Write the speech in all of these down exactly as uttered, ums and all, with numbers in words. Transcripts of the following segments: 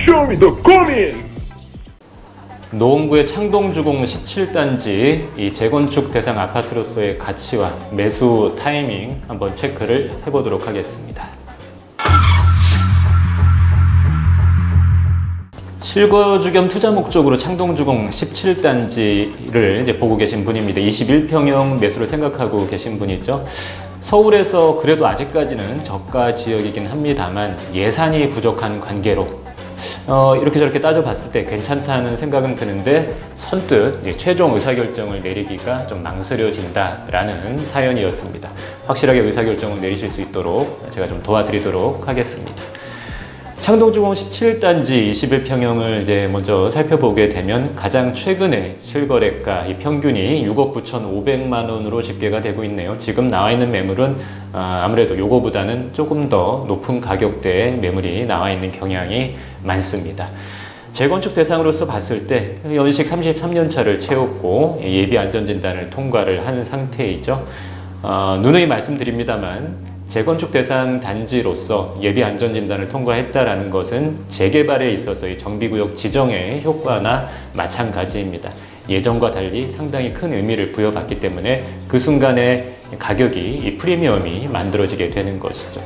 쇼미더 고민! 노원구의 창동주공 십칠 단지 이 재건축 대상 아파트로서의 가치와 매수 타이밍 한번 체크를 해보도록 하겠습니다. 실거주 겸 투자 목적으로 창동주공 십칠 단지를 이제 보고 계신 분입니다. 이십일 평형 매수를 생각하고 계신 분이죠. 서울에서 그래도 아직까지는 저가 지역이긴 합니다만 예산이 부족한 관계로 어, 이렇게 저렇게 따져봤을 때 괜찮다는 생각은 드는데 선뜻 이제 최종 의사결정을 내리기가 좀 망설여진다라는 사연이었습니다. 확실하게 의사결정을 내리실 수 있도록 제가 좀 도와드리도록 하겠습니다. 창동주공 십칠 단지 이십일 평형을 이제 먼저 살펴보게 되면 가장 최근에 실거래가 이 평균이 육억 구천오백만 원으로 집계가 되고 있네요. 지금 나와 있는 매물은 아무래도 요거보다는 조금 더 높은 가격대의 매물이 나와 있는 경향이 많습니다. 재건축 대상으로서 봤을 때 연식 삼십삼 년 차를 채웠고 예비 안전진단을 통과를 한 상태이죠. 어, 누누이 말씀드립니다만 재건축 대상 단지로서 예비 안전진단을 통과했다는 것은 재개발에 있어서의 정비구역 지정의 효과나 마찬가지입니다. 예전과 달리 상당히 큰 의미를 부여받기 때문에 그 순간에 가격이 이 프리미엄이 만들어지게 되는 것이죠.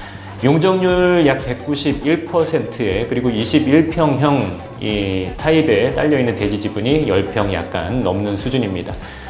용적률 약 백구십일 퍼센트에 그리고 이십일 평형 이 타입에 딸려있는 대지 지분이 십 평 약간 넘는 수준입니다.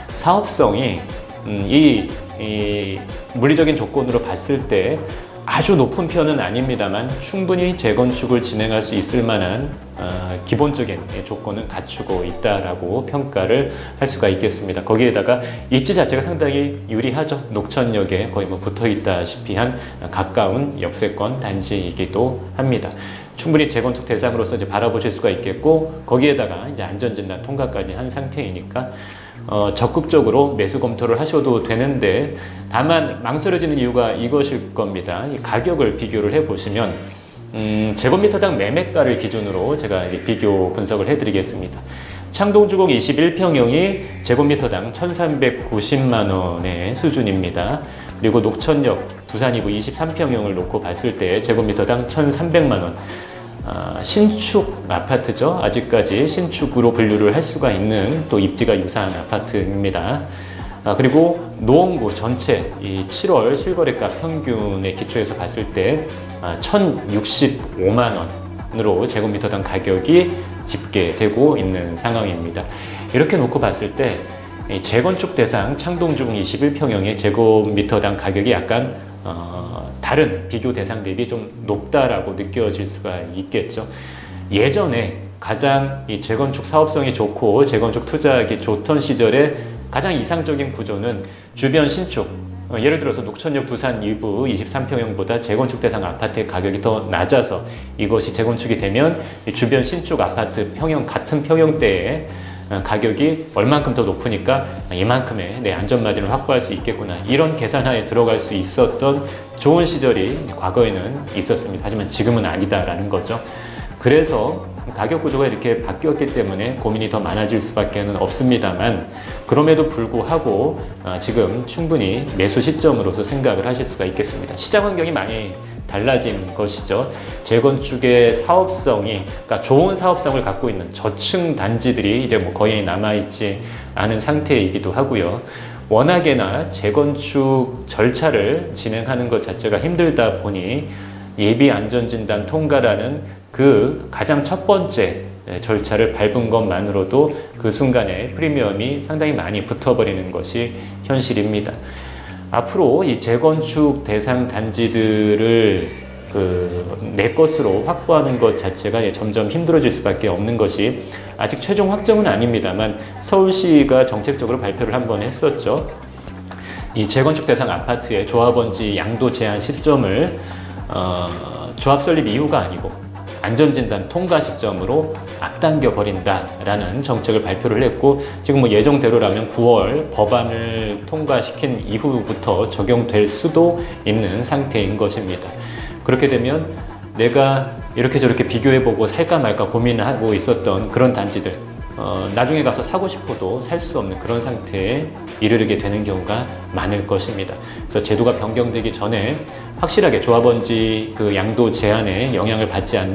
사업성이 음, 이, 이 물리적인 조건으로 봤을 때 아주 높은 편은 아닙니다만 충분히 재건축을 진행할 수 있을 만한 어, 기본적인 조건은 갖추고 있다라고 평가를 할 수가 있겠습니다. 거기에다가 입지 자체가 상당히 유리하죠. 녹천역에 거의 뭐 붙어 있다시피 한 가까운 역세권 단지이기도 합니다. 충분히 재건축 대상으로서 이제 바라보실 수가 있겠고 거기에다가 이제 안전진단 통과까지 한 상태이니까 어, 적극적으로 매수 검토를 하셔도 되는데 다만 망설여지는 이유가 이것일 겁니다. 이 가격을 비교를 해보시면 음, 제곱미터당 매매가를 기준으로 제가 이제 비교 분석을 해드리겠습니다. 창동주공 이십일 평형이 제곱미터당 천삼백구십만 원의 수준입니다. 그리고 녹천역 두산이구 이십삼 평형을 놓고 봤을 때 제곱미터당 천삼백만 원. 아, 신축 아파트죠. 아직까지 신축으로 분류를 할 수가 있는 또 입지가 유사한 아파트입니다. 아, 그리고 노원구 전체 이 칠월 실거래가 평균에 기초해서 봤을 때 아, 천육십오만 원으로 제곱미터당 가격이 집계되고 있는 상황입니다. 이렇게 놓고 봤을 때 이 재건축 대상 창동주공 이십일 평형의 제곱미터당 가격이 약간 어, 다른 비교 대상 대비 좀 높다라고 느껴질 수가 있겠죠. 예전에 가장 이 재건축 사업성이 좋고 재건축 투자하기 좋던 시절에 가장 이상적인 구조는 주변 신축, 어, 예를 들어서 녹천역 두산 이부 이십삼 평형보다 재건축 대상 아파트의 가격이 더 낮아서 이것이 재건축이 되면 이 주변 신축 아파트 평형 같은 평형대에 가격이 얼만큼 더 높으니까 이만큼의 내 안전마진을 확보할 수 있겠구나, 이런 계산하에 들어갈 수 있었던 좋은 시절이 과거에는 있었습니다. 하지만 지금은 아니다라는 거죠. 그래서 가격 구조가 이렇게 바뀌었기 때문에 고민이 더 많아질 수밖에 없습니다만 그럼에도 불구하고 지금 충분히 매수 시점으로서 생각을 하실 수가 있겠습니다. 시장 환경이 많이 달라진 것이죠. 재건축의 사업성이, 그러니까 좋은 사업성을 갖고 있는 저층 단지들이 이제 뭐 거의 남아있지 않은 상태이기도 하고요. 워낙에나 재건축 절차를 진행하는 것 자체가 힘들다 보니 예비 안전진단 통과라는 그 가장 첫 번째 절차를 밟은 것만으로도 그 순간에 프리미엄이 상당히 많이 붙어버리는 것이 현실입니다. 앞으로 이 재건축 대상 단지들을 그 내 것으로 확보하는 것 자체가 점점 힘들어질 수밖에 없는 것이, 아직 최종 확정은 아닙니다만 서울시가 정책적으로 발표를 한번 했었죠. 이 재건축 대상 아파트의 조합원지 양도 제한 시점을 어, 조합 설립 이후가 아니고 안전진단 통과 시점으로 앞당겨 버린다라는 정책을 발표를 했고, 지금 뭐 예정대로라면 구월 법안을 통과시킨 이후부터 적용될 수도 있는 상태인 것입니다. 그렇게 되면 내가 이렇게 저렇게 비교해보고 살까 말까 고민하고 있었던 그런 단지들, 어, 나중에 가서 사고 싶어도 살 수 없는 그런 상태에 이르게 되는 경우가 많을 것입니다. 그래서 제도가 변경되기 전에 확실하게 조합원지 그 양도 제한에 영향을 받지 않는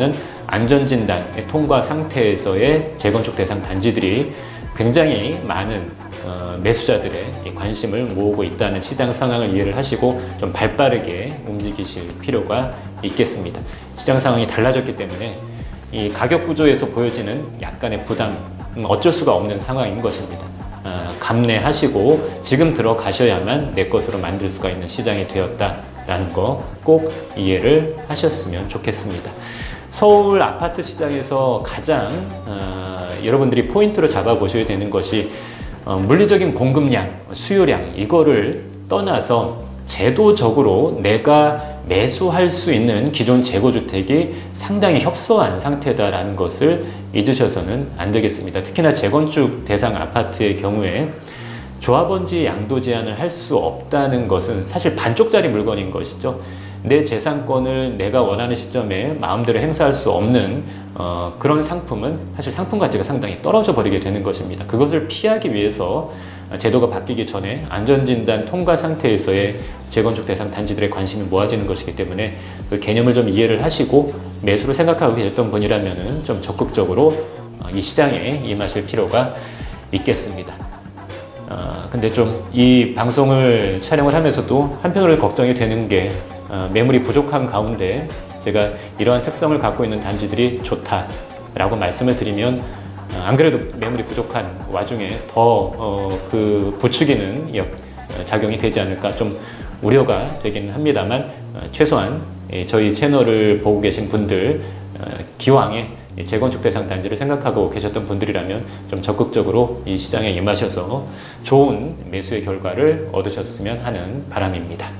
안전진단 통과 상태에서의 재건축 대상 단지들이 굉장히 많은 어, 매수자들의 관심을 모으고 있다는 시장 상황을 이해를 하시고 좀 발빠르게 움직이실 필요가 있겠습니다. 시장 상황이 달라졌기 때문에 이 가격 구조에서 보여지는 약간의 부담, 어쩔 수가 없는 상황인 것입니다. 어, 감내하시고 지금 들어가셔야만 내 것으로 만들 수가 있는 시장이 되었다라는 거 꼭 이해를 하셨으면 좋겠습니다. 서울 아파트 시장에서 가장 어, 여러분들이 포인트로 잡아보셔야 되는 것이 어, 물리적인 공급량, 수요량 이거를 떠나서 제도적으로 내가 매수할 수 있는 기존 재고주택이 상당히 협소한 상태다라는 것을 잊으셔서는 안 되겠습니다. 특히나 재건축 대상 아파트의 경우에 조합원지 양도 제한을 할 수 없다는 것은 사실 반쪽짜리 물건인 것이죠. 내 재산권을 내가 원하는 시점에 마음대로 행사할 수 없는 어, 그런 상품은 사실 상품 가치가 상당히 떨어져 버리게 되는 것입니다. 그것을 피하기 위해서 제도가 바뀌기 전에 안전진단 통과 상태에서의 재건축 대상 단지들의 관심이 모아지는 것이기 때문에 그 개념을 좀 이해를 하시고 매수를 생각하고 계셨던 분이라면 좀 적극적으로 이 시장에 임하실 필요가 있겠습니다. 어, 근데 좀 이 방송을 촬영을 하면서도 한편으로 걱정이 되는 게 어, 매물이 부족한 가운데 제가 이러한 특성을 갖고 있는 단지들이 좋다라고 말씀을 드리면 어, 안 그래도 매물이 부족한 와중에 더 그 어, 부추기는 역, 어, 작용이 되지 않을까 좀 우려가 되기는 합니다만 어, 최소한 예, 저희 채널을 보고 계신 분들 어, 기왕에 재건축 대상 단지를 생각하고 계셨던 분들이라면 좀 적극적으로 이 시장에 임하셔서 좋은 매수의 결과를 얻으셨으면 하는 바람입니다.